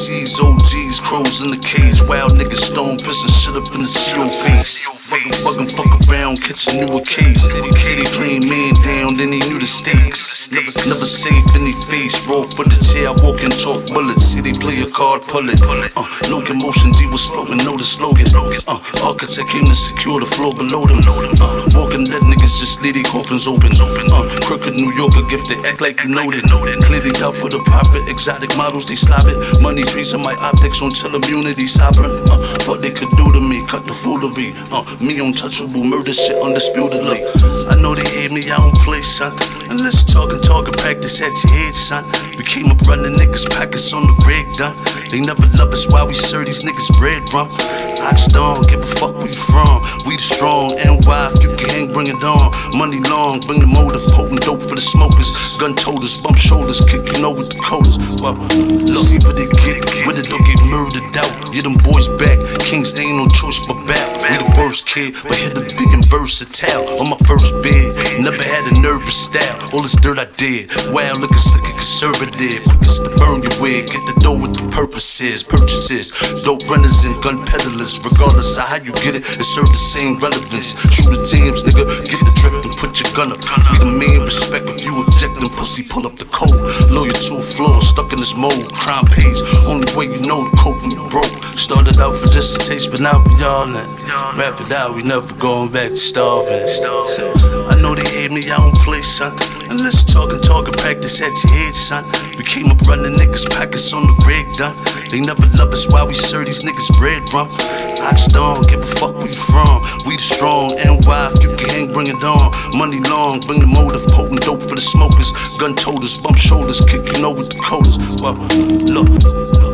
MCs, OGs, crows in the cage. Wild niggas, stone prison, shit up in the CO base. Fucking fuck around, catch a newer case. City playing man down, then he knew the stakes. Never safe in the face, roll for the chair, I walk and talk bullets. See they play a card, pull it. No commotion, G was floating, know the slogan. Architect came to secure the floor below them. Walking dead niggas just leave their coffins open. Crooked New Yorker gift, they act like you know it. Clearly out for the profit, exotic models, they slap it. Money trees on my optics until immunity sovereign. What they could do to me, cut the foolery. Me untouchable, murder shit undisputedly. I know they hate me, I don't play, son. And let's talk and practice at your head, son. We came up running niggas, pockets on the rig, done. They never love us while we serve these niggas bread, rum. Ox don't give a fuck where you from. We the strong, NY, if you can hang, bring it on. Money long, bring the motive, potent dope for the smokers. Gun toters, bump shoulders, kick you know with the coders. Well, let's see what they get, with it don't get murdered out. Get them boys back, kings they ain't no choice but back. We the worst kid, but hit the big and versatile. On my first bed, never had a nervous style. All this dirt I did, wild looking slick and conservative. Quickest to burn your wig, get the dough with the purposes. Purchases, dope runners and gun peddlers. Regardless of how you get it, it serves the same relevance. Shoot the James, nigga, get the drip and put your gun up. Be the man, respect if you objectin', pussy, pull up the code. Loyal to a floor, stuck in this mold. Crime pays, only way you know to cope when you broke. Started out for just a taste, but now we all in. Rap it out, we never going back to starving. I know they hate me, I don't play, son. And let's talk and practice at your head, son. We came up running niggas, pockets on the rig, done. They never love us while we serve these niggas bread, rum. Ox don't give a fuck where you from. We the strong, NY, if you can hang, bring it on. Money long, bring the motive, potent dope for the smokers. Gun toters, bump shoulders, kick you know with the coders. Well, look.